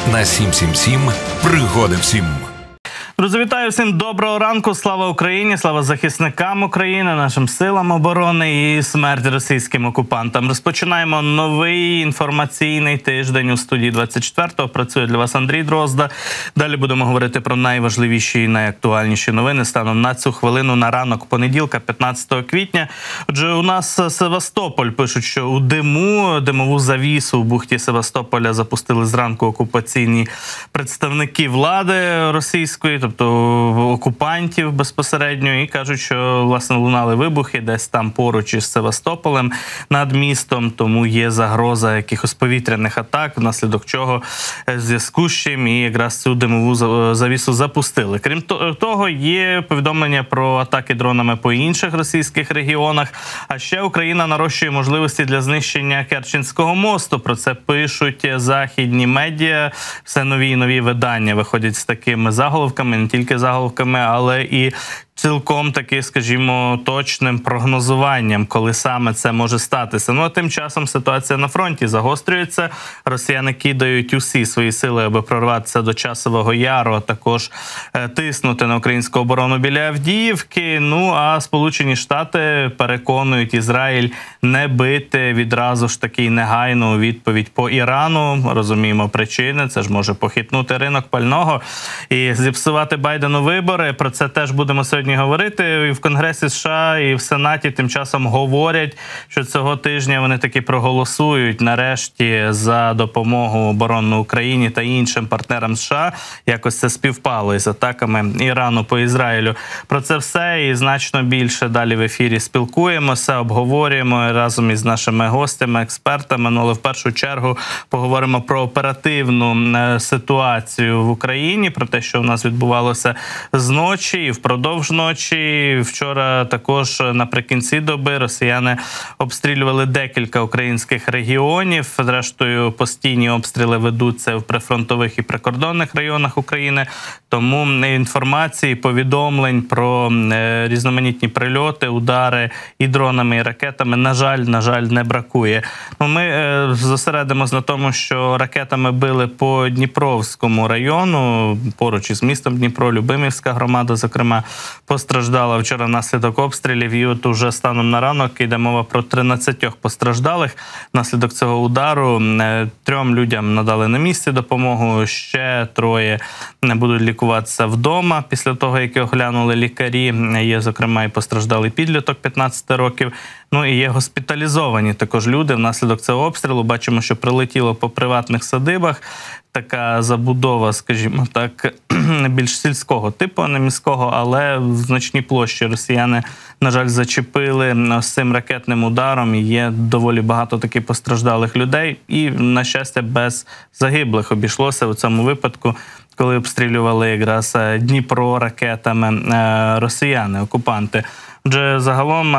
на 777 пригоди всім. Друзі, вітаю всім, доброго ранку, слава Україні, слава захисникам України, нашим силам оборони і смерть російським окупантам. Розпочинаємо новий інформаційний тиждень у студії 24-го. Працює для вас Андрій Дрозда. Далі будемо говорити про найважливіші і найактуальніші новини станом на цю хвилину, на ранок понеділка, 15 квітня. Отже, у нас Севастополь пишуть, що у димову завісу в бухті Севастополя запустили зранку окупаційні представники влади російської, тобто окупантів безпосередньо, і кажуть, що, власне, лунали вибухи десь там поруч із Севастополем над містом, тому є загроза якихось повітряних атак, внаслідок чого в зв'язку з чим і якраз цю димову завісу запустили. Крім того, є повідомлення про атаки дронами по інших російських регіонах, а ще Україна нарощує можливості для знищення Керченського мосту. Про це пишуть західні медіа, все нові і нові видання виходять з такими заголовками, не тільки заголовками, але і цілком таки, скажімо, точним прогнозуванням, коли саме це може статися. Ну, а тим часом ситуація на фронті загострюється. Росіяни кидають усі свої сили, аби прорватися до Часового Яру, а також тиснути на українську оборону біля Авдіївки. Ну, а Сполучені Штати переконують Ізраїль не бити відразу ж таки негайну відповідь по Ірану. Розуміємо причини, це ж може похитнути ринок пального і зіпсувати Байдену вибори. Про це теж будемо сьогодні говорити. І в Конгресі США, і в Сенаті тим часом говорять, що цього тижня вони таки проголосують нарешті за допомогу оборонну Україні та іншим партнерам США. Якось це співпало із атаками Ірану по Ізраїлю. Про це все і значно більше далі в ефірі спілкуємося, обговорюємо разом із нашими гостями, експертами. Ну, але в першу чергу поговоримо про оперативну ситуацію в Україні, про те, що у нас відбувалося зночі і впродовж ночі. Вчора також наприкінці доби росіяни обстрілювали декілька українських регіонів. Зрештою, постійні обстріли ведуться в прифронтових і прикордонних районах України. Тому інформації, повідомлень про різноманітні прильоти, удари і дронами, і ракетами, на жаль, не бракує. Ми зосередимось на тому, що ракетами били по Дніпровському району, поруч із містом Дніпро, Любимівська громада, зокрема, постраждала вчора внаслідок обстрілів. І от уже станом на ранок йде мова про 13 постраждалих. Внаслідок цього удару 3 людям надали на місці допомогу, ще 3 будуть лікуватися вдома після того, як оглянули лікарі. Є, зокрема, і постраждалий підліток 15 років. Ну і є госпіталізовані також люди внаслідок цього обстрілу. Бачимо, що прилетіло по приватних садибах. Така забудова, скажімо так, більш сільського типу, а не міського, але в значній площі росіяни, на жаль, зачепили з цим ракетним ударом. І є доволі багато таких постраждалих людей. І, на щастя, без загиблих обійшлося у цьому випадку, коли обстрілювали якраз Дніпро ракетами росіяни, окупанти. Отже, загалом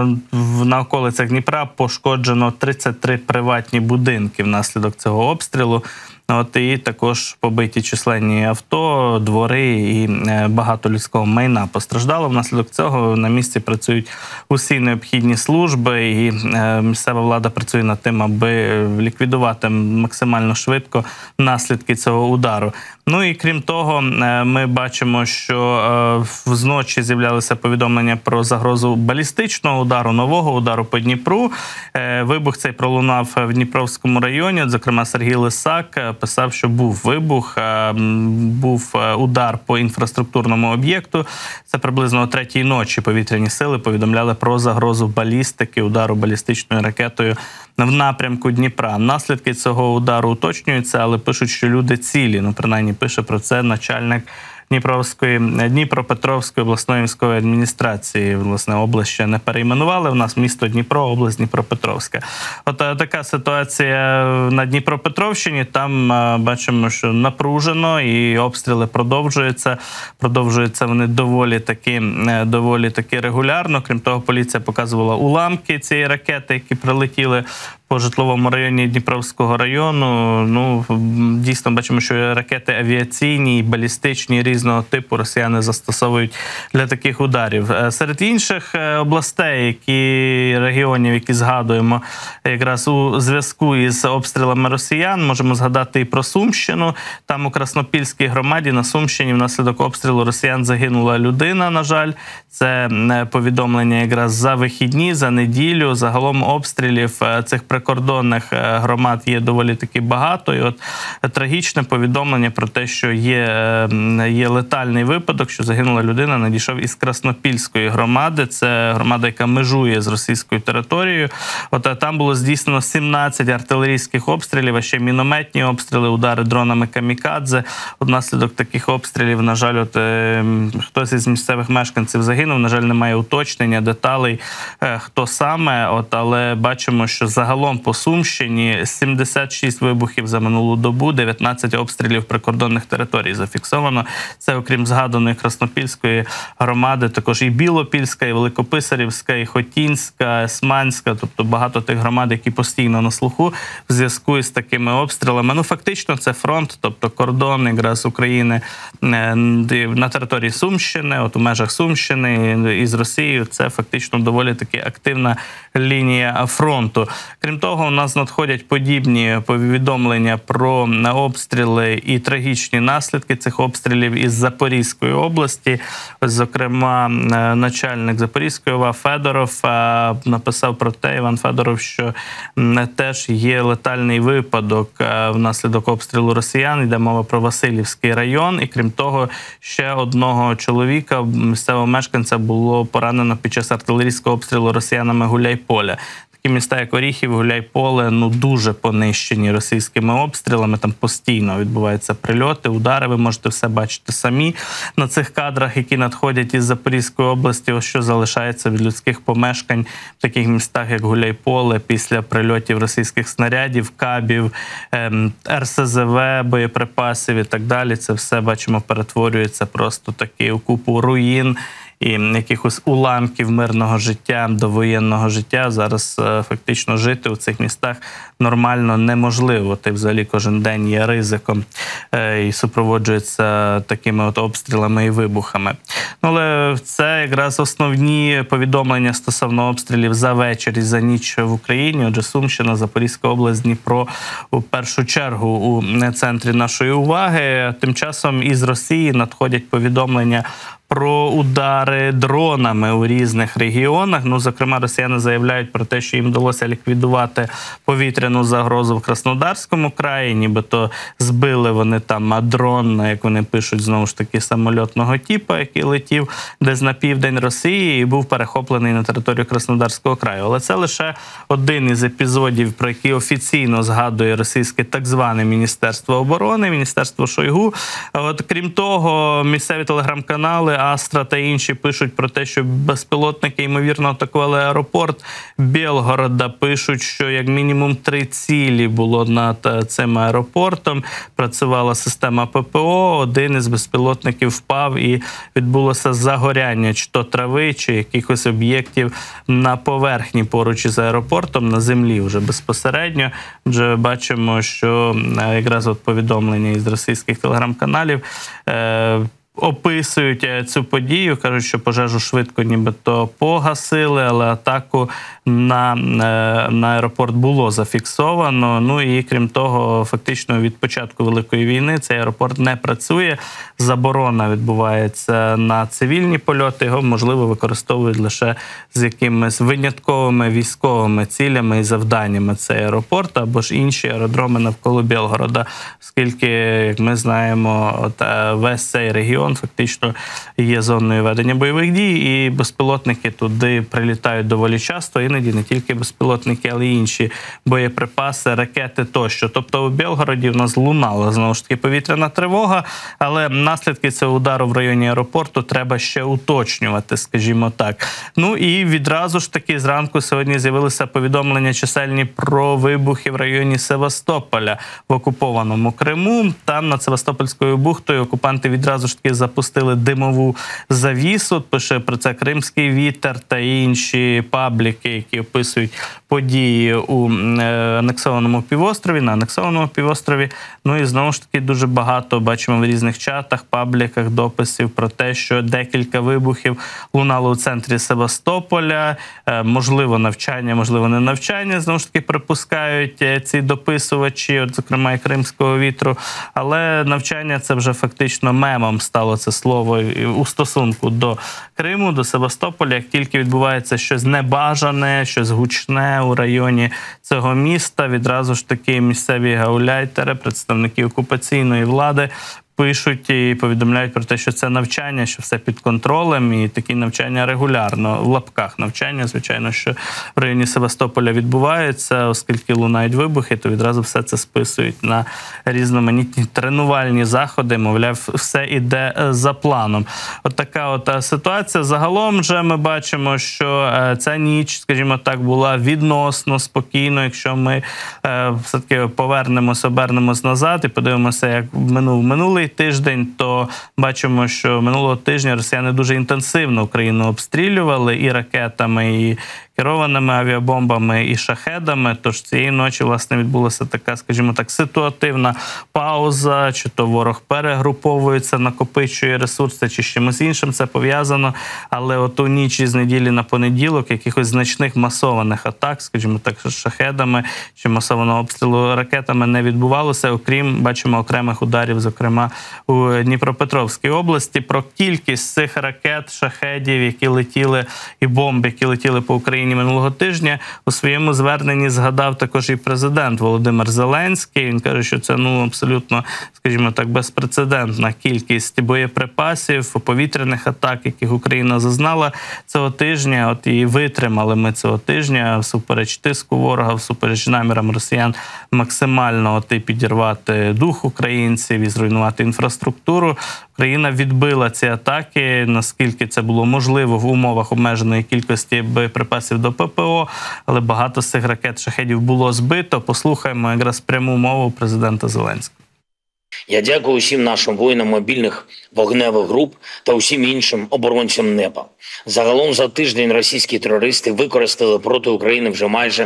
на околицях Дніпра пошкоджено 33 приватні будинки внаслідок цього обстрілу. І також побиті численні авто, двори і багато людського майна постраждало. Внаслідок цього на місці працюють усі необхідні служби, і місцева влада працює над тим, аби ліквідувати максимально швидко наслідки цього удару. Ну і крім того, ми бачимо, що зночі з'являлися повідомлення про загрозу балістичного удару, нового удару по Дніпру. Вибух цей пролунав в Дніпровському районі. Зокрема, Сергій Лисак писав, що був вибух, був удар по інфраструктурному об'єкту. Це приблизно о 3-й ночі повітряні сили повідомляли про загрозу балістики, удару балістичною ракетою в напрямку Дніпра. Наслідки цього удару уточнюються, але пишуть, що люди цілі. Ну, принаймні, пише про це начальник Дніпропетровської обласної військової адміністрації. Власне, область ще не перейменували. У нас місто Дніпро, область Дніпропетровська. От така ситуація на Дніпропетровщині. Там бачимо, що напружено і обстріли продовжуються. Продовжуються вони доволі таки регулярно. Крім того, поліція показувала уламки цієї ракети, які прилетіли по житловому районі Дніпровського району. Ну, дійсно бачимо, що ракети авіаційні і балістичні різного типу росіяни застосовують для таких ударів. Серед інших областей, регіонів, які згадуємо якраз у зв'язку із обстрілами росіян, можемо згадати і про Сумщину. Там у Краснопільській громаді на Сумщині внаслідок обстрілу росіян загинула людина, на жаль. Це повідомлення якраз за вихідні, за неділю. Загалом обстрілів цих прикордонних громад є доволі таки багато. І от трагічне повідомлення про те, що є летальний випадок, що загинула людина, надійшов із Краснопільської громади. Це громада, яка межує з російською територією. От там було здійснено 17 артилерійських обстрілів, а ще мінометні обстріли, удари дронами камікадзе. Внаслідок таких обстрілів, на жаль, хтось із місцевих мешканців загинув. На жаль, немає уточнення, деталей, хто саме. Але бачимо, що загалом по Сумщині 76 вибухів за минулу добу, 19 обстрілів прикордонних територій зафіксовано. Це, окрім згаданої Краснопільської громади, також і Білопільська, і Великописарівська, і Хотінська, Есманська, тобто багато тих громад, які постійно на слуху в зв'язку із такими обстрілами. Ну, фактично, це фронт, тобто кордон якраз України на території Сумщини, от у межах Сумщини із Росією, це фактично доволі таки активна лінія фронту. Крім того, у нас надходять подібні повідомлення про обстріли і трагічні наслідки цих обстрілів із Запорізької області. Зокрема, начальник Запорізької ОВА Федоров написав про те, Іван Федоров, що теж є летальний випадок внаслідок обстрілу росіян. Йде мова про Василівський район. І крім того, ще одного чоловіка, місцевого мешканця, було поранено під час артилерійського обстрілу росіянами Гуляйполя. Такі міста, як Оріхів, Гуляйполе, дуже понищені російськими обстрілами. Там постійно відбуваються прильоти, удари. Ви можете все бачити самі на цих кадрах, які надходять із Запорізької області. Ось що залишається від людських помешкань в таких містах, як Гуляйполе, після прильотів російських снарядів, кабів, РСЗВ, боєприпасів і так далі. Це все, бачимо, перетворюється просто таки у купу руїн і якихось уламків мирного життя, довоєнного життя. Зараз фактично жити у цих містах нормально неможливо. Ти взагалі кожен день є ризиком і супроводжується такими от обстрілами і вибухами. Але це якраз основні повідомлення стосовно обстрілів за вечір і за ніч в Україні. Отже, Сумщина, Запорізька область, Дніпро у першу чергу у центрі нашої уваги. Тим часом із Росії надходять повідомлення про удари дронами у різних регіонах. Зокрема, росіяни заявляють про те, що їм вдалося ліквідувати повітряну загрозу в Краснодарському краї, нібито збили вони там дрон, як вони пишуть, знову ж таки, самольотного типу, який летів десь на південь Росії і був перехоплений на територію Краснодарського краю. Але це лише один із епізодів, про які офіційно згадує російське так зване Міністерство оборони, Міністерство Шойгу. Крім того, місцеві телеграм-канали Астра та інші пишуть про те, що безпілотники, ймовірно, атакували аеропорт Білгорода. Пишуть, що як мінімум 3 цілі було над цим аеропортом. Працювала система ППО, один із безпілотників впав і відбулося загоряння чи то трави, чи якихось об'єктів на поверхні поруч із аеропортом, на землі вже безпосередньо. Вже бачимо, що якраз от повідомлення із російських телеграм-каналів описують цю подію, кажуть, що пожежу швидко нібито погасили, але атаку на аеропорт було зафіксовано. І крім того, фактично від початку Великої війни цей аеропорт не працює. Заборона відбувається на цивільні польоти, його, можливо, використовують лише з якимись винятковими військовими цілями і завданнями цей аеропорт, або ж інші аеродроми навколо Білгорода, оскільки, як ми знаємо, весь цей регіон фактично є зоною ведення бойових дій, і безпілотники туди прилітають доволі часто, іноді не тільки безпілотники, але й інші боєприпаси, ракети тощо. Тобто у Білгороді в нас лунала, знову ж таки, повітряна тривога, але наслідки цього удару в районі аеропорту треба ще уточнювати, скажімо так. І відразу ж таки зранку сьогодні з'явилися повідомлення чисельні про вибухи в районі Севастополя в окупованому Криму. Там над Севастопольською бухтою окупанти відразу ж таки таки запустили димову завісу. Пише про це «Кримський вітер» та інші пабліки, які описують події у анексованому півострові, на анексованому півострові. Ну і знову ж таки дуже багато бачимо в різних чатах, пабліках дописів про те, що декілька вибухів лунало у центрі Севастополя. Можливо, навчання, можливо, не навчання, знову ж таки припускають ці дописувачі, от, зокрема і «Кримського вітру». Але навчання – це вже фактично мемом стало це слово у стосунку до Криму, до Севастополя. Як тільки відбувається щось небажане, щось гучне у районі цього міста, відразу ж таки місцеві гауляйтери, представники окупаційної влади, пишуть і повідомляють про те, що це навчання, що все під контролем, і такі навчання регулярно, в лапках навчання, звичайно, що в районі Севастополя відбуваються, оскільки лунають вибухи, то відразу все це списують на різноманітні тренувальні заходи, мовляв, все іде за планом. От така от ситуація. Загалом вже ми бачимо, що ця ніч, скажімо так, була відносно спокійно, якщо ми все-таки обернемось назад і подивимося, як минулий тиждень, то бачимо, що минулого тижня росіяни дуже інтенсивно Україну обстрілювали і ракетами, і керованими авіабомбами, і шахедами. Тож цієї ночі, власне, відбулася така, скажімо так, ситуативна пауза, чи то ворог перегруповується, накопичує ресурси, чи з чимось іншим це пов'язано. Але от у ніч із неділі на понеділок якихось значних масованих атак, скажімо так, з шахедами, чи масованого обстрілу ракетами не відбувалося, окрім, бачимо, окремих ударів, зокрема, у Дніпропетровській області. Про кількість цих ракет, шахедів, які летіли, і бомб, які летіли по Україні минулого тижня, у своєму зверненні згадав також і президент Володимир Зеленський. Він каже, що це абсолютно, скажімо так, безпрецедентна кількість боєприпасів, повітряних атак, яких Україна зазнала цього тижня. От і витримали ми цього тижня всупереч тиску ворога, всупереч намірам росіян максимально підірвати дух українців і зруйнувати інфраструктуру. Україна відбила ці атаки, наскільки це було можливо в умовах обмеженої кількості боєприпасів до ППО, але багато з цих ракет-шахедів було збито. Послухаємо якраз пряму мову президента Зеленського. Я дякую усім нашим воїнам мобільних вогневих груп та усім іншим оборонцям неба. Загалом за тиждень російські терористи використали проти України вже майже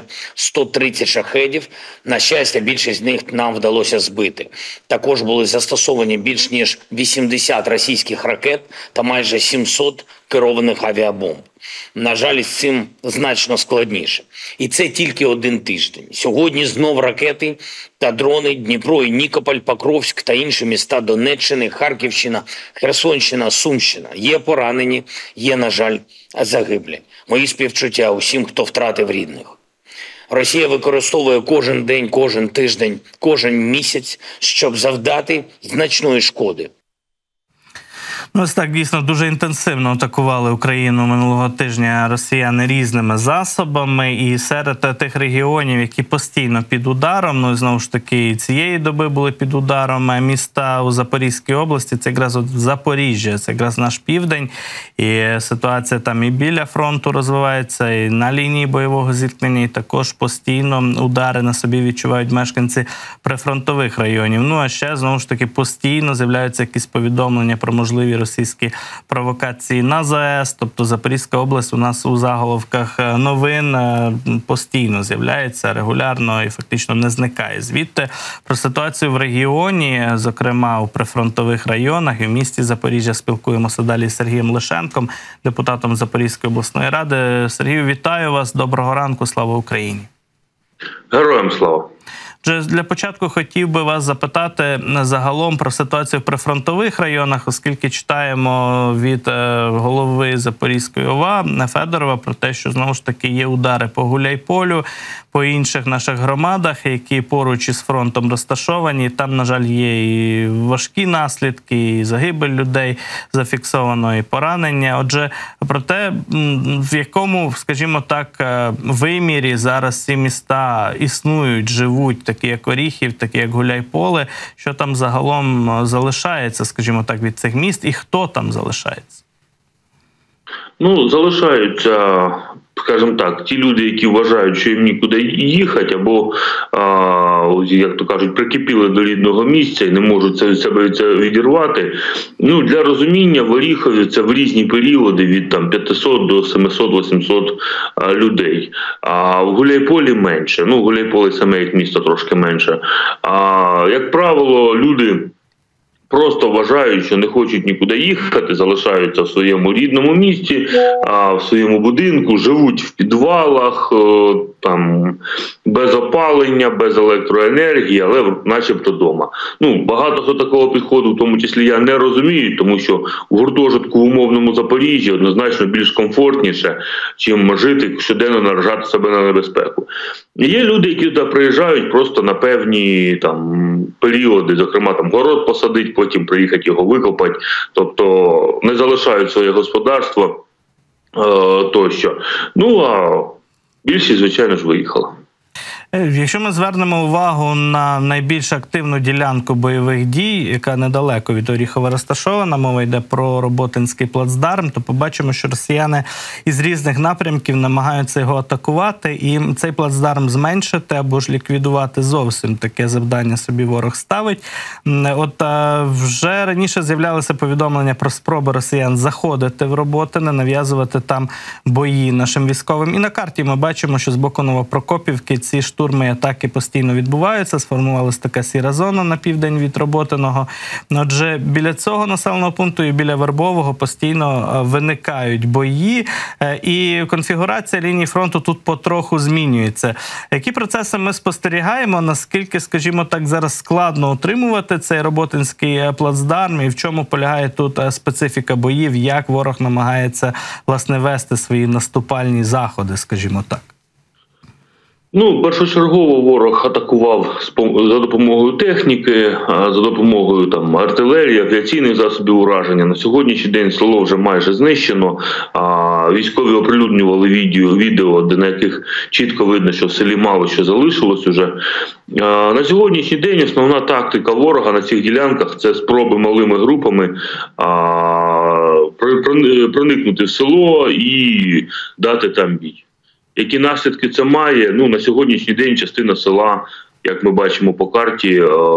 130 шахедів. На щастя, більшість з них нам вдалося збити. Також були застосовані більш ніж 80 російських ракет та майже 700 керованих авіабомб. На жаль, з цим значно складніше. І це тільки один тиждень. Сьогодні знов ракети та дрони, Дніпро і Нікополь, Покровськ та інші міста Донеччини, Харківщина, Херсонщина, Сумщина. Є поранені, є, на жаль, загиблі. Мої співчуття усім, хто втратив рідних. Росія використовує кожен день, кожен тиждень, кожен місяць, щоб завдати значної шкоди. Ось так, дійсно, дуже інтенсивно атакували Україну минулого тижня росіяни різними засобами. І серед тих регіонів, які постійно під ударом, знову ж таки, цієї доби були під ударом міста у Запорізькій області, це якраз от Запоріжжя, це якраз наш південь. І ситуація там і біля фронту розвивається, і на лінії бойового зіткнення, і також постійно удари на собі відчувають мешканці прифронтових районів. Ну, а ще, знову ж таки, постійно з'являються якісь повідомлення про можливі російські провокації на ЗАЕС, тобто Запорізька область у нас у заголовках новин постійно з'являється, регулярно і фактично не зникає звідти. Про ситуацію в регіоні, зокрема у прифронтових районах і в місті Запоріжжя, спілкуємося далі з Сергієм Лишенком, депутатом Запорізької обласної ради. Сергію, вітаю вас, доброго ранку, слава Україні! Героям слава! Для початку хотів би вас запитати загалом про ситуацію в прифронтових районах, оскільки читаємо від голови Запорізької ОВА Федорова про те, що знову ж таки є удари по Гуляйполю, по інших наших громадах, які поруч із фронтом розташовані. Там, на жаль, є і важкі наслідки, і загибель людей зафіксовано, і поранення. Отже, про те, в якому, скажімо так, вимірі зараз ці міста існують, живуть, такі як Оріхів, такі як Гуляйполе, що там загалом залишається, скажімо так, від цих міст, і хто там залишається? Залишаються скажімо так, ті люди, які вважають, що їм нікуди їхати, або, як то кажуть, прикипіли до рідного місця і не можуть це від себе відірвати. Ну, для розуміння, в Оріхові це в різні періоди від 500 до 700-800 людей. А в Гуляйполі менше. Ну, Гуляйполе саме як місто трошки менше. Як правило, люди просто вважають, що не хочуть нікуди їхати, залишаються в своєму рідному місті, в своєму будинку, живуть в підвалах, там, без опалення, без електроенергії, але начебто вдома. Ну, багато хто такого підходу, в тому числі я, не розумію, тому що в гуртожитку в умовному Запоріжжі однозначно більш комфортніше, чим жити, щоденно наражати себе на небезпеку. Є люди, які туди приїжджають просто на певні періоди, зокрема город посадить, потім приїхати його викопати, тобто не залишають своє господарство тощо. Ну, а більшість, звичайно ж, виїхала. Якщо ми звернемо увагу на найбільш активну ділянку бойових дій, яка недалеко від Оріхова розташована, мова йде про Роботинський плацдарм, то побачимо, що росіяни із різних напрямків намагаються його атакувати, і цей плацдарм зменшити або ж ліквідувати зовсім. Таке завдання собі ворог ставить. От вже раніше з'являлися повідомлення про спроби росіян заходити в Роботине, нав'язувати там бої нашим військовим. І на карті ми бачимо, що з боку Новопрокопівки ці штурми і атаки постійно відбуваються, сформувалася така сіра зона на південь від Роботиного. Отже, біля цього населеного пункту і біля Вербового постійно виникають бої, і конфігурація лінії фронту тут потроху змінюється. Які процеси ми спостерігаємо, наскільки, скажімо так, зараз складно утримувати цей Роботинський плацдарм, і в чому полягає тут специфіка боїв, як ворог намагається, власне, вести свої наступальні заходи, скажімо так? Ну, першочергово ворог атакував за допомогою техніки, за допомогою артилерії, авіаційних засобів ураження. На сьогоднішній день село вже майже знищено. Військові оприлюднювали відео, на яких чітко видно, що в селі мало що залишилось уже. На сьогоднішній день основна тактика ворога на цих ділянках – це спроби малими групами проникнути в село і дати там бій. Які наслідки це має? Ну, на сьогоднішній день частина села, як ми бачимо по карті,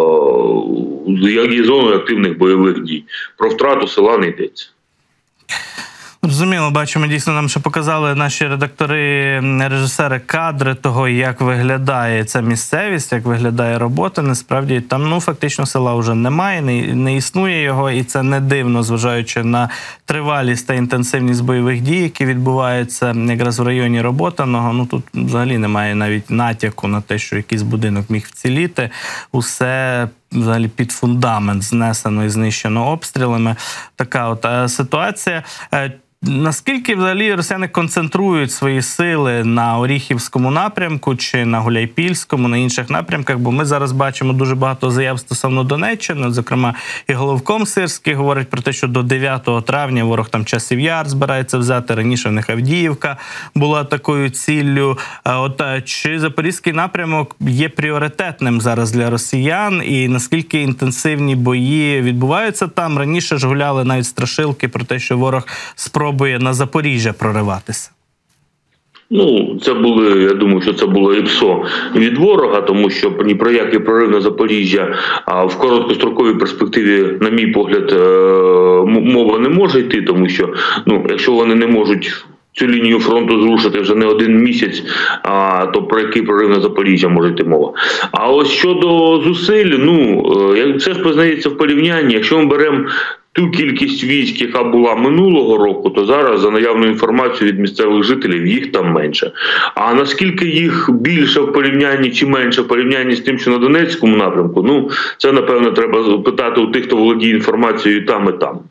є зоною активних бойових дій. Про втрату села не йдеться. Зрозуміло, бачимо, дійсно, нам ще показали наші редактори, режисери кадри того, як виглядає ця місцевість, як виглядає робота. Насправді там, фактично села вже немає, не існує його, і це не дивно, зважаючи на тривалість та інтенсивність бойових дій, які відбуваються якраз в районі Роботиного. Тут взагалі немає навіть натяку на те, що якийсь будинок міг вціліти. Усе взагалі під фундамент знесено і знищено обстрілами. Така от ситуація. Наскільки взагалі росіяни концентрують свої сили на Оріхівському напрямку чи на Гуляйпільському, на інших напрямках? Бо ми зараз бачимо дуже багато заяв стосовно Донеччини. Зокрема, і головком Сирський говорить про те, що до 9 травня ворог там Часів Яр збирається взяти. Раніше в них Авдіївка була такою ціллю. Чи Запорізький напрямок є пріоритетним зараз для росіян? І наскільки інтенсивні бої відбуваються там? Раніше ж гуляли навіть страшилки про те, що ворог спробує на Запоріжжя прориватися. Я думаю, що це було ІПСО від ворога, тому що ні про який прорив на Запоріжжя в короткостроковій перспективі, на мій погляд, мова не може йти, тому що, якщо вони не можуть цю лінію фронту зрушити вже не один місяць, то про який прорив на Запоріжжя може йти мова. А ось щодо зусиль, все ж познається в порівнянні. Якщо ми беремо ту кількість військ, яка була минулого року, то зараз, за наявною інформацією від місцевих жителів, їх там менше. А наскільки їх більше в порівнянні чи менше в порівнянні з тим, що на Донецькому напрямку, це, напевно, треба питати у тих, хто володіє інформацією там і там.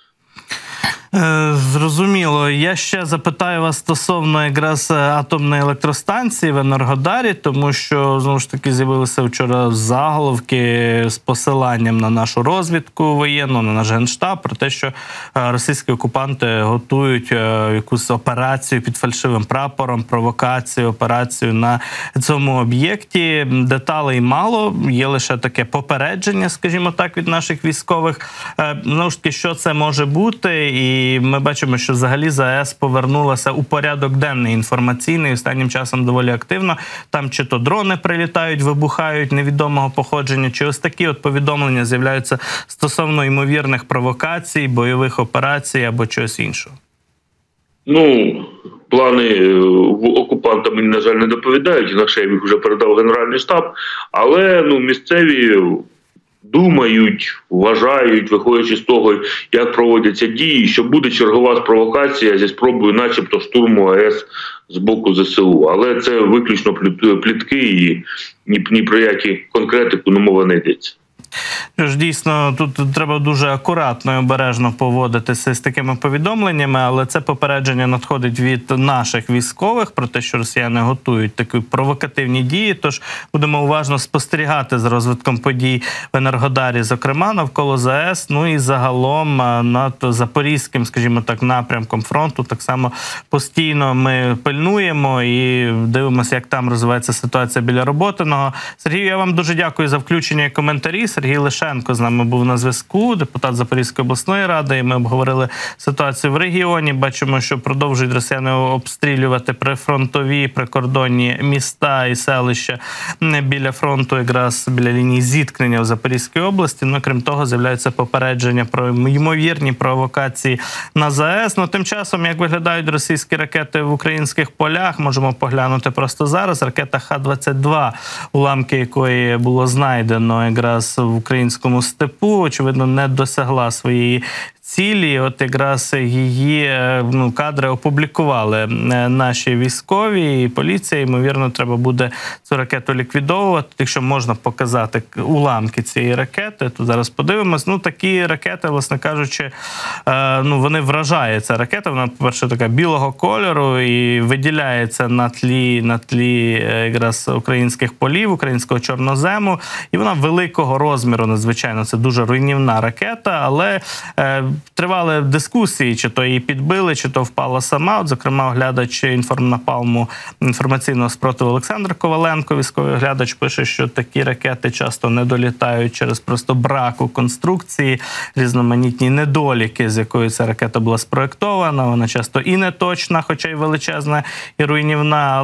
Зрозуміло. Я ще запитаю вас стосовно якраз атомної електростанції в Енергодарі, тому що, знову ж таки, з'явилися вчора заголовки з посиланням на нашу розвідку воєнну, на наш Генштаб, про те, що російські окупанти готують якусь операцію під фальшивим прапором, провокацію, операцію на цьому об'єкті. Деталей мало, є лише таке попередження, скажімо так, від наших військових. Знову ж таки, що це може бути і І ми бачимо, що взагалі ЗАЕС повернулася у порядок денний інформаційний, останнім часом доволі активно. Там чи то дрони прилітають, вибухають невідомого походження, чи ось такі от повідомлення з'являються стосовно ймовірних провокацій, бойових операцій або чогось іншого. Плани окупантам, на жаль, не доповідають, інакше їх вже передав Генеральний штаб, але місцеві думають, вважають, виходячи з того, як проводяться дії, що буде чергова провокація зі спробою начебто штурму АЕС з боку ЗСУ. Але це виключно плітки і ні про які конкретику мова не йдеться. Дійсно, тут треба дуже акуратно і обережно поводитися з такими повідомленнями, але це попередження надходить від наших військових про те, що росіяни готують такі провокативні дії, тож будемо уважно спостерігати за розвитком подій в Енергодарі, зокрема, навколо ЗАЕС, і загалом над Запорізьким, скажімо так, напрямком фронту так само постійно ми пильнуємо і дивимося, як там розвивається ситуація біля Роботиного. Сергію, я вам дуже дякую за включення і коментарі. Сергій Лишенко з нами був на зв'язку, депутат Запорізької обласної ради, і ми обговорили ситуацію в регіоні. Бачимо, що продовжують росіяни обстрілювати прифронтові, прикордонні міста і селища біля фронту, якраз біля лінії зіткнення в Запорізькій області. Крім того, з'являються попередження про ймовірні провокації на ЗАЕС. Тим часом, як виглядають російські ракети в українських полях, можемо поглянути просто зараз. Ракета Х-22, уламки якої було знайдено якраз в українському степу, очевидно, не досягла своєї цілі. От якраз її кадри опублікували наші військові і поліція. Ймовірно, треба буде цю ракету ліквідовувати. Якщо можна показати уламки цієї ракети, то зараз подивимось. Такі ракети, власне кажучи, вони вражають. Ця ракета, вона, по-перше, така білого кольору і виділяється на тлі якраз українських полів, українського чорнозему. І вона великого розміру, надзвичайно. Це дуже руйнівна ракета, але тривали дискусії, чи то її підбили, чи то впала сама. От, зокрема, оглядач інформнапалму інформаційного спротиву Олександр Коваленко, військовий оглядач, пише, що такі ракети часто не долітають через просто браку конструкції, різноманітні недоліки, з якою ця ракета була спроєктована. Вона часто і не точна, хоча й величезна, і руйнівна,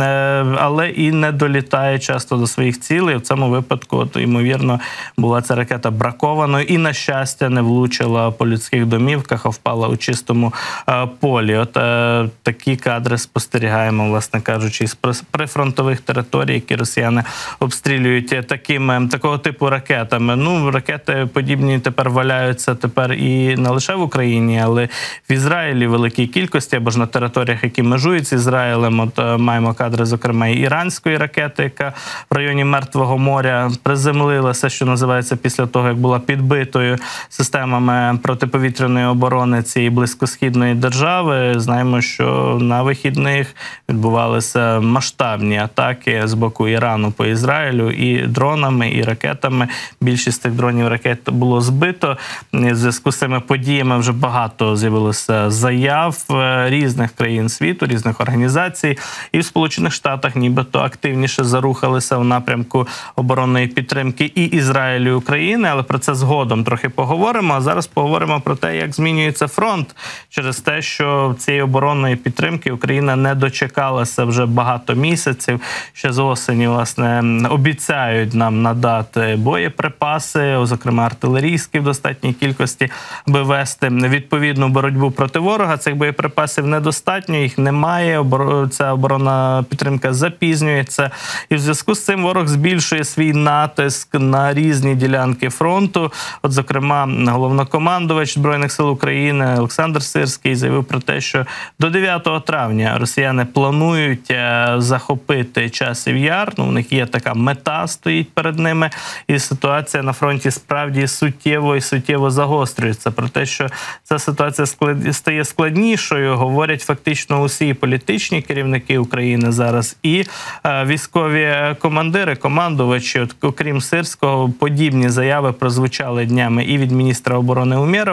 але і не долітає часто до своїх цілей. В цьому випадку, ймовірно, була ця ракета бракованою і, на щастя, не влучила по людських домівках, а впала у чистому полі. От такі кадри спостерігаємо, власне кажучи, з прифронтових територій, які росіяни обстрілюють такого типу ракетами. Ракети подібні тепер валяються і не лише в Україні, але в Ізраїлі в великій кількості, або ж на територіях, які межують з Ізраїлем. От маємо кадри, зокрема, і іранської ракети, яка в районі Мертвого моря приземлилася, що називається, після того, як була підбитою системами протиповітряної оборони цієї близькосхідної держави. Знаємо, що на вихідних відбувалися масштабні атаки з боку Ірану по Ізраїлю і дронами, і ракетами. Більшість тих дронів і ракет було збито. В зв'язку з цими подіями вже багато з'явилося заяв різних країн світу, різних організацій. І в Сполучених Штатах нібито активніше зарухалися в напрямку оборонної підтримки і Ізраїлю, і України. Але про це згодом трохи поговоримо. А зараз поговоримо про те, як змінюється фронт через те, що цієї оборонної підтримки Україна не дочекалася вже багато місяців. Ще з осені, власне, обіцяють нам надати боєприпаси, зокрема артилерійські в достатній кількості, аби вести відповідну боротьбу проти ворога. Цих боєприпасів недостатньо, їх немає, ця оборонна підтримка запізнюється. І в зв'язку з цим ворог збільшує свій натиск на різні ділянки фронту. От, зокрема, головнокомандувач Збройних сил України Олександр Сирський заявив про те, що до 9 травня росіяни планують захопити Часів Яр. У них є така мета, стоїть перед ними, і ситуація на фронті справді суттєво загострюється. Про те, що ця ситуація стає складнішою, говорять фактично усі політичні керівники України зараз, і військові командири, командувачі. От, окрім Сирського, подібні заяви прозвучали днями і від міністра оборони Умєрова,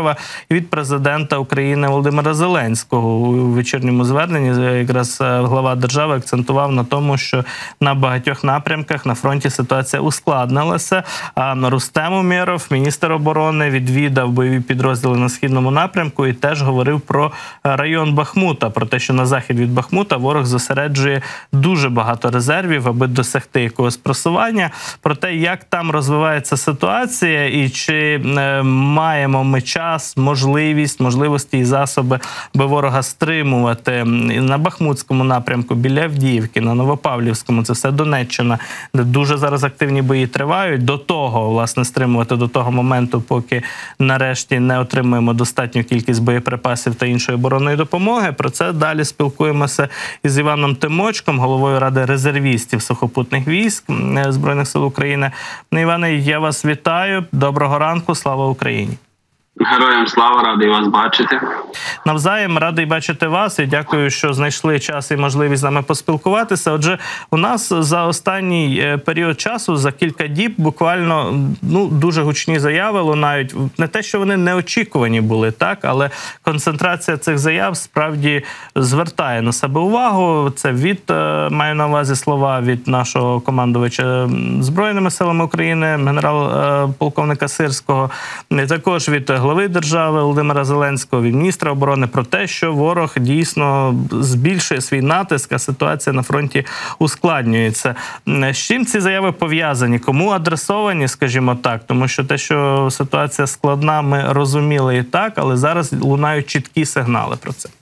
заява від президента України Володимира Зеленського. У вечірньому зверненні якраз глава держави акцентував на тому, що на багатьох напрямках на фронті ситуація ускладнилася. А Рустем Умєров, міністр оборони, відвідав бойові підрозділи на східному напрямку і теж говорив про район Бахмута, про те, що на захід від Бахмута ворог зосереджує дуже багато резервів, аби досягти якогось просування. Про те, як там розвивається ситуація і чи маємо ми час, можливості і засоби, аби ворога стримувати на Бахмутському напрямку, біля Авдіївки, на Новопавлівському, це все Донеччина, де дуже зараз активні бої тривають, до того, власне, стримувати до того моменту, поки нарешті не отримаємо достатню кількість боєприпасів та іншої оборонної допомоги. Про це далі спілкуємося із Іваном Тимочком, головою Ради резервістів сухопутних військ Збройних сил України. Іване, я вас вітаю. Доброго ранку. Слава Україні. Героям слава, радий вас бачити. Навзаєм, радий бачити вас і дякую, що знайшли час і можливість з нами поспілкуватися. Отже, у нас за останній період часу, за кілька діб, буквально дуже гучні заяви лунають. Не те, що вони неочікувані були, так, але концентрація цих заяв справді звертає на себе увагу. Це маю на увазі слова від нашого командувача Збройними силами України, генерал-полковника Сирського, також від глави держави Володимира Зеленського, від міністра оборони про те, що ворог дійсно збільшує свій натиск, а ситуація на фронті ускладнюється. З чим ці заяви пов'язані? Кому адресовані, скажімо так? Тому що те, що ситуація складна, ми розуміли і так, але зараз лунають чіткі сигнали про це.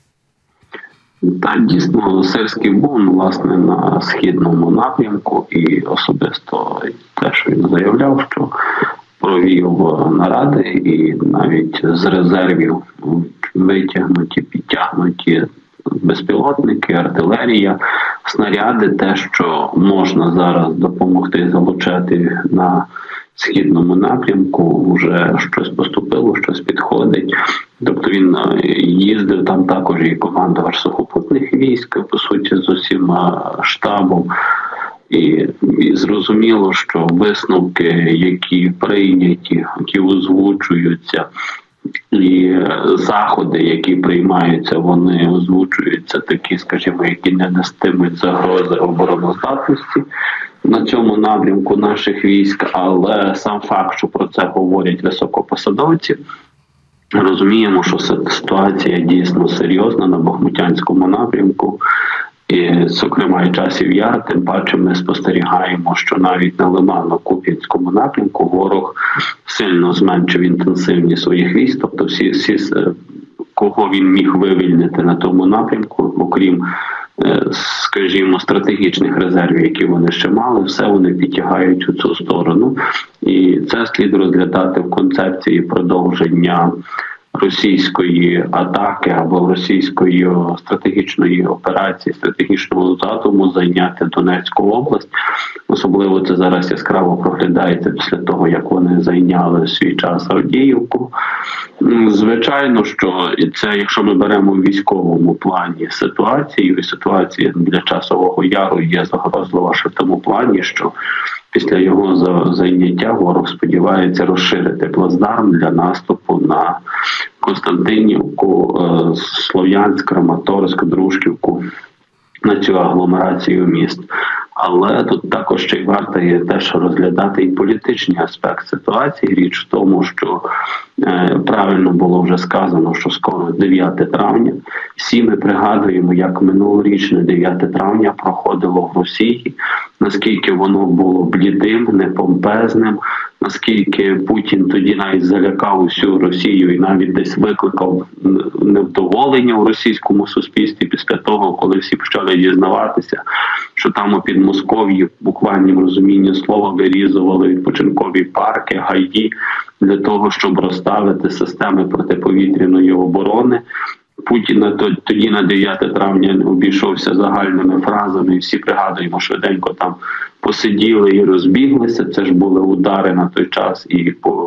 Так, дійсно, Сирський був, власне, на східному напрямку, і особисто те, що він заявляв, що провів наради і навіть з резервів витягнуті, підтягнуті безпілотники, артилерія, снаряди, те, що можна зараз допомогти залучати на східному напрямку, вже щось поступило, щось підходить. Тобто він їздив там також і командувач сухопутних військ, по суті, з усім штабом. І зрозуміло, що висновки, які прийняті, які озвучуються, і заходи, які приймаються, вони озвучуються такі, скажімо, які не нестимуть загрози обороноздатності на цьому напрямку наших військ, але сам факт, що про це говорять високопосадовці, розуміємо, що ситуація дійсно серйозна на Бахмутянському напрямку. І, зокрема, і Часів Яр, тим паче ми спостерігаємо, що навіть на Лимано-Куп'янському напрямку ворог сильно зменшив інтенсивність своїх військ, тобто всі, кого він міг вивільнити на тому напрямку, окрім, скажімо, стратегічних резервів, які вони ще мали, все вони підтягають у цю сторону. І це слід розглядати в концепції продовження російської атаки або російської стратегічної операції, стратегічного задуму зайняти Донецьку область. Особливо це зараз яскраво проглядається після того, як вони зайняли в свій час Авдіївку. Звичайно, що це, якщо ми беремо в військовому плані ситуацію, і ситуація для Часового Яру є загрозлива ще в тому плані, що після його зайняття ворог сподівається розширити плацдарм для наступу на Константинівку, Слов'янськ, Краматорськ, Дружківку, на цю агломерацію міст. Але тут також ще й варто є теж розглядати і політичний аспект ситуації. Річ в тому, що правильно було вже сказано, що скоро 9 травня. Всі ми пригадуємо, як минулорічне 9 травня проходило в Росії, наскільки воно було блідим, непомпезним, наскільки Путін тоді навіть залякав усю Росію і навіть десь викликав невдоволення у російському суспільстві після того, коли всі почали дізнаватися, що там у Підмосков'ї в буквальному розумінні слова вирізували відпочинкові парки, гаї для того, щоб розставити системи протиповітряної оборони. Путін тоді на 9 травня обійшовся загальними фразами, і всі пригадуємо, швиденько там посиділи і розбіглися. Це ж були удари на той час і по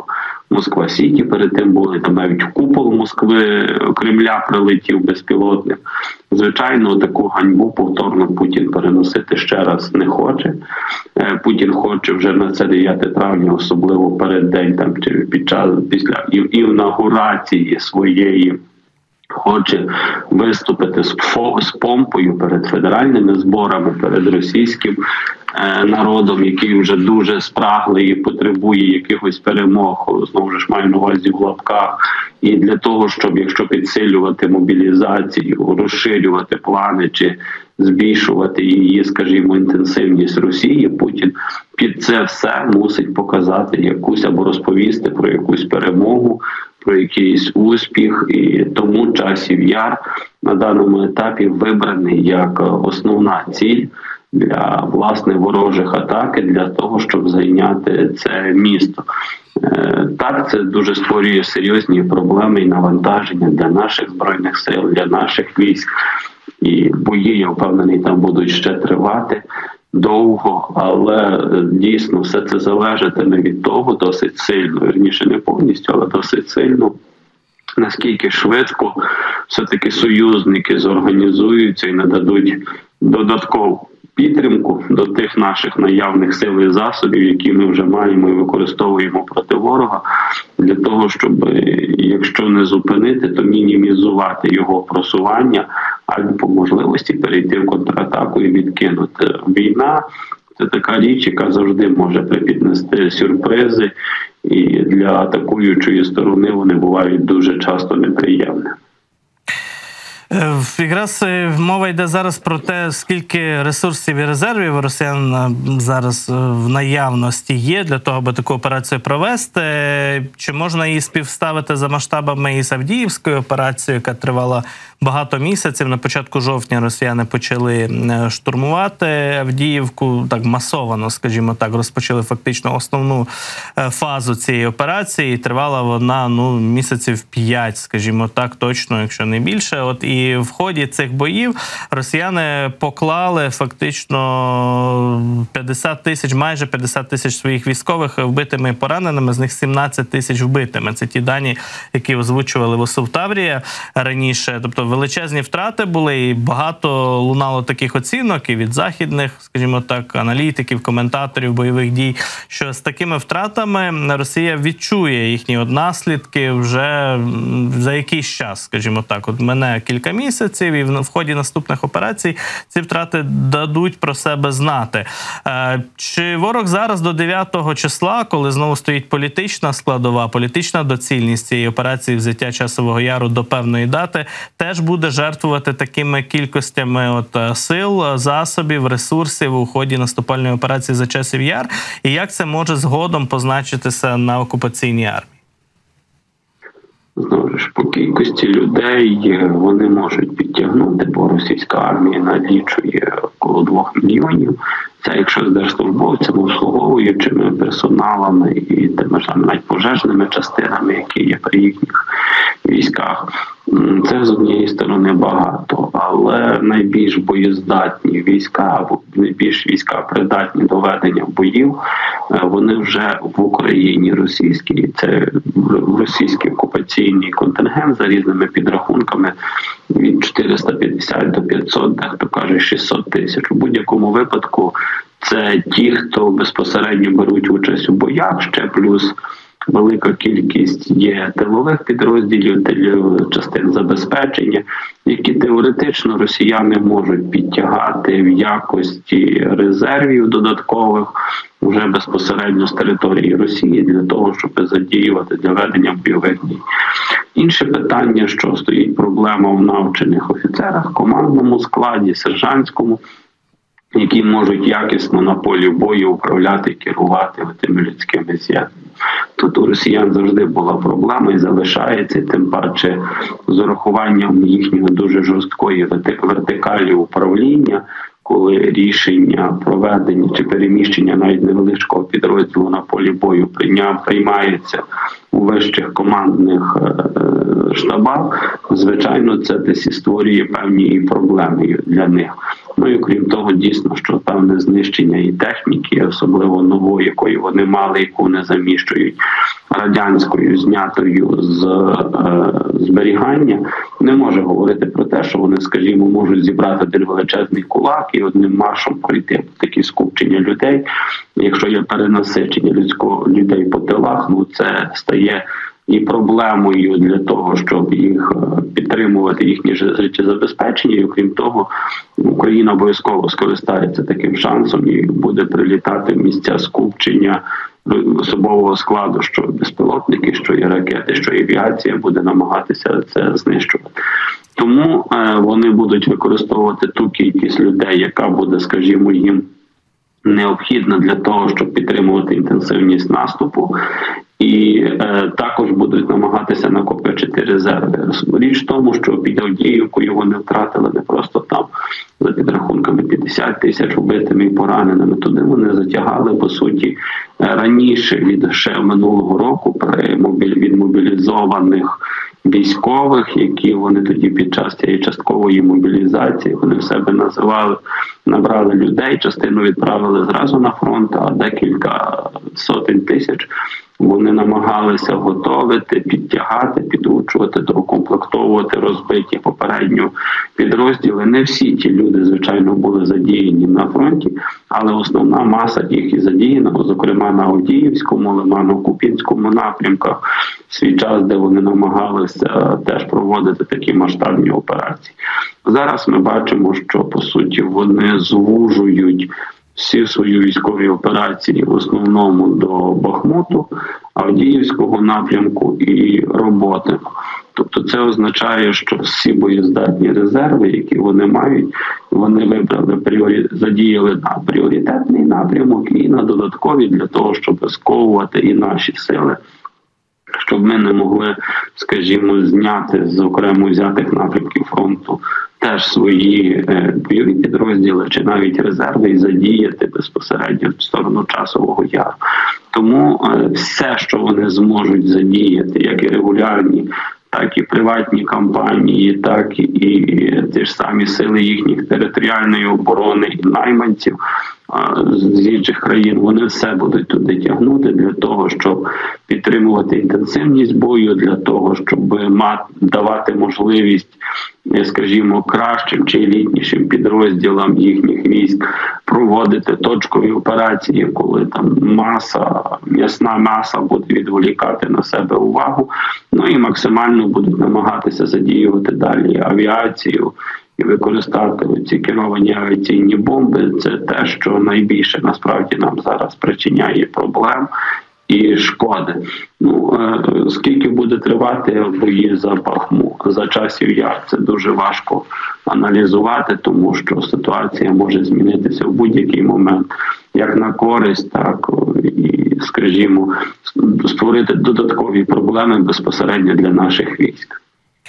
Москва-Сіті перед тим були, там навіть в купол Москви, Кремля прилетів безпілотник. Звичайно, таку ганьбу повторно Путін переносити ще раз не хоче. Путін хоче вже на це 9 травня, особливо перед день там, чи після інаугурації своєї, хоче виступити з помпою перед федеральними зборами, перед російським народом, який вже дуже спраглий і потребує якихось перемог, знову ж маю на увазі в лапках. І для того, щоб, якщо підсилювати мобілізацію, розширювати плани чи збільшувати її, скажімо, інтенсивність Росії, Путін під це все мусить показати якусь або розповісти про якусь перемогу, про якийсь успіх, і тому часів Яр на даному етапі вибраний як основна ціль для, власне, ворожих атак, для того, щоб зайняти це місто. Так, це дуже створює серйозні проблеми і навантаження для наших Збройних сил, для наших військ. І бої, я впевнений, там будуть ще тривати довго, але дійсно все це залежатиме від того досить сильно, вірніше не повністю, але досить сильно, наскільки швидко все-таки союзники зорганізуються і нададуть додаткову підтримку до тих наших наявних сил і засобів, які ми вже маємо і використовуємо проти ворога, для того, щоб, якщо не зупинити, то мінімізувати його просування, або по можливості перейти в контратаку і відкинути. Війна – це така річ, яка завжди може припіднести сюрпризи, і для атакуючої сторони вони бувають дуже часто неприємними. Якраз мова йде зараз про те, скільки ресурсів і резервів у росіян зараз в наявності є для того, аби таку операцію провести. Чи можна її співставити за масштабами із Авдіївською операцією, яка тривала багато місяців? На початку жовтня росіяни почали штурмувати Авдіївку, так масовано, скажімо так, розпочали фактично основну фазу цієї операції. І тривала вона місяців 5, скажімо так, точно, якщо не більше. І в ході цих боїв росіяни поклали фактично 50 тисяч, майже 50 тисяч своїх військових вбитими і пораненими, з них 17 тисяч вбитими. Це ті дані, які озвучували в ОСУ Таврія раніше. Тобто величезні втрати були, і багато лунало таких оцінок і від західних, скажімо так, аналітиків, коментаторів бойових дій, що з такими втратами Росія відчує їхні наслідки вже за якийсь час, скажімо так. От мене кілька місяців, і в ході наступних операцій ці втрати дадуть про себе знати. Чи ворог зараз до 9 числа, коли знову стоїть політична складова, політична доцільність цієї операції взяття Часового Яру до певної дати, теж буде жертвувати такими кількостями сил, засобів, ресурсів у ході наступальної операції за Часів Яр? І як це може згодом позначитися на окупаційній армії? Знову ж, по кількості людей вони можуть підтягнути, бо російська армія налічує около 2 мільйонів. Це якщо з держслужбовцями, обслуговуючими персоналами і тими ж навіть пожежними частинами, які є при їхніх військах. Це з однієї сторони багато, але найбільш боєздатні війська, або найбільш війська придатні до ведення боїв, вони вже в Україні російські. Це російський окупаційний контингент за різними підрахунками від 450 до 500, дехто каже 600 тисяч. У будь-якому випадку це ті, хто безпосередньо беруть участь у боях, ще плюс велика кількість є тилових підрозділів, частин забезпечення, які теоретично росіяни можуть підтягати в якості резервів додаткових вже безпосередньо з території Росії для того, щоб задіювати для ведення бойових дій. Інше питання, що стоїть проблема в навчених офіцерах, командному складі, сержантському, які можуть якісно на полі бою управляти, керувати тими людськими з'єднаннями. Тут у росіян завжди була проблема і залишається, тим паче з урахуванням їхньої дуже жорсткої вертикалі управління, коли рішення проведення чи переміщення навіть невеличкого підрозділу на полі бою приймається у вищих командних штабах, звичайно, це десь і створює певні і проблеми для них. Ну і крім того, дійсно, що певне знищення і техніки, особливо нової, якої вони мали, яку не заміщують радянською, знятою з зберігання, не може говорити про те, що вони, скажімо, можуть зібрати один величезний кулак і одним маршем пройти такі скупчення людей. Якщо є перенасичення людей по тилах, це стає і проблемою для того, щоб їх підтримувати, їхнє життєзабезпечення. І окрім того, Україна обов'язково скористається таким шансом і буде прилітати в місця скупчення особового складу, що безпілотники, що і ракети, що і авіація буде намагатися це знищувати. Тому вони будуть використовувати ту кількість людей, яка буде, скажімо, їм необхідна для того, щоб підтримувати інтенсивність наступу. І також будуть намагатися накопичити резерви. Річ в тому, що під Авдіївкою вони втратили не просто там, за підрахунками, 50 тисяч вбитими і пораненими. Туди вони затягали, по суті, раніше, від ще минулого року, від мобілізованих військових, які вони тоді під час цієї часткової мобілізації, вони в себе набрали людей, частину відправили зразу на фронт, а декілька сотень тисяч вони намагалися готовити, підтягати, підучувати, доукомплектовувати розбиті попередньо підрозділи. Не всі ті люди, звичайно, були задіяні на фронті, але основна маса їх і задіяна, зокрема на Авдіївському, Лимано-Куп'янському напрямках, свій час, де вони намагалися теж проводити такі масштабні операції. Зараз ми бачимо, що, по суті, вони звужують всі свої військові операції в основному до Бахмуту, Авдіївського напрямку і роботи. Тобто це означає, що всі боєздатні резерви, які вони мають, вони вибрали, задіяли на пріоритетний напрямок і на додаткові для того, щоб сковувати і наші сили, щоб ми не могли, скажімо, зняти з окремо взятих напрямків фронту теж свої бойові підрозділи чи навіть резерви і задіяти безпосередньо в сторону Часового Яру. Тому все, що вони зможуть задіяти, як і регулярні, так і приватні кампанії, так і ті ж самі сили їхніх територіальної оборони і найманців з інших країн, вони все будуть туди тягнути для того, щоб підтримувати інтенсивність бою, для того, щоб давати можливість, скажімо, кращим чи елітнішим підрозділам їхніх військ проводити точкові операції, коли там м'ясна маса буде відволікати на себе увагу, і максимально будуть намагатися задіювати далі авіацію і використати ці керовані авіаційні бомби. Це те, що найбільше насправді нам зараз причиняє проблем і шкоди. Скільки буде тривати бої за Бахмут, за Часів Яр, це дуже важко аналізувати, тому що ситуація може змінитися в будь-який момент, як на користь, так і, скажімо, створити додаткові проблеми безпосередньо для наших військ.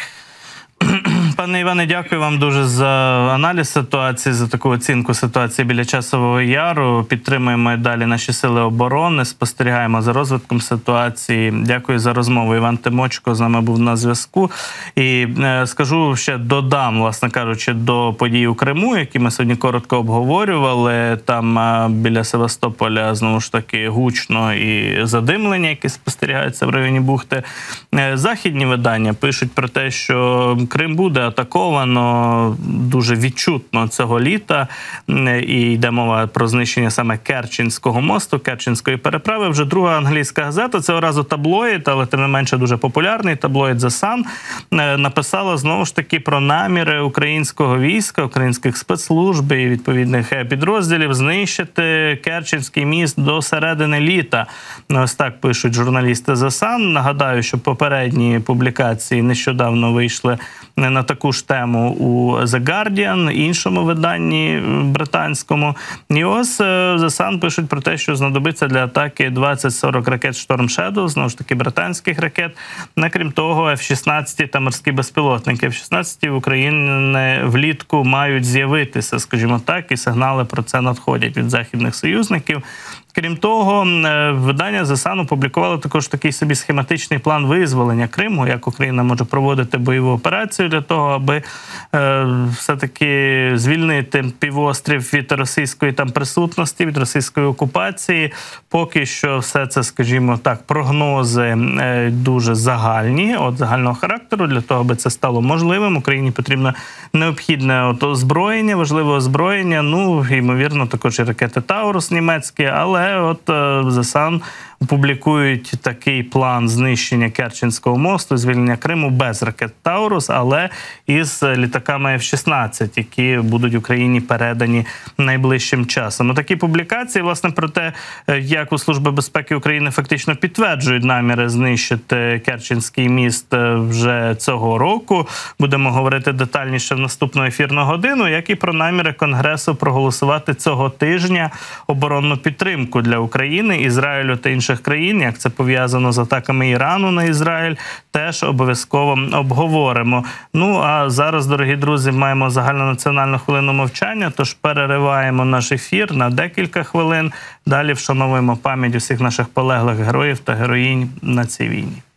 Пане Іване, дякую вам дуже за аналіз ситуації, за таку оцінку ситуації біля Часового Яру. Підтримуємо далі наші сили оборони, спостерігаємо за розвитком ситуації. Дякую за розмову. Іван Тимочко з нами був на зв'язку. І скажу, ще додам, власне кажучи, до подій у Криму, які ми сьогодні коротко обговорювали. Там біля Севастополя, знову ж таки, гучно і задимлення, які спостерігаються в районі бухти. Західні видання пишуть про те, що Крим буде атаковано дуже відчутно цього літа, і йде мова про знищення саме Керченського мосту, Керченської переправи. Вже друга англійська газета, цього разу таблоїд, але тим не менше дуже популярний таблоїд The Sun, написала знову ж таки про наміри українського війська, українських спецслужб і відповідних підрозділів знищити Керченський міст до середини літа. Ось так пишуть журналісти The Sun. Нагадаю, що попередні публікації нещодавно вийшли на таку ж тему у The Guardian, іншому виданні британському. І ось The Sun пишуть про те, що знадобиться для атаки 20-40 ракет Storm Shadow, знову ж таки британських ракет. Крім того, F-16 та морські безпілотники. F-16 в Україні влітку мають з'явитися, скажімо так, і сигнали про це надходять від західних союзників. Крім того, видання The Sun опублікувало також такий собі схематичний план визволення Криму, як Україна може проводити бойову операцію для того, аби все-таки звільнити півострів від російської там присутності, від російської окупації. Поки що все це, скажімо так, прогнози дуже загальні, загального характеру. Для того, аби це стало можливим, Україні потрібно необхідне озброєння, важливе озброєння, ймовірно, також і ракети «Таурус» німецькі, але The Sun публікують такий план знищення Керченського мосту, звільнення Криму без ракет «Таурус», але із літаками F-16, які будуть Україні передані найближчим часом. Такі публікації, власне, про те, як у Служби безпеки України фактично підтверджують наміри знищити Керченський міст вже цього року. Будемо говорити детальніше в наступну ефірну годину, як і про наміри Конгресу проголосувати цього тижня оборонну підтримку для України, Ізраїлю та інших країн, як це пов'язано з атаками Ірану на Ізраїль, теж обов'язково обговоримо. А зараз, дорогі друзі, маємо загальнонаціональну хвилину мовчання, тож перериваємо наш ефір на декілька хвилин. Далі вшановуємо пам'ять усіх наших полеглих героїв та героїнь на цій війні.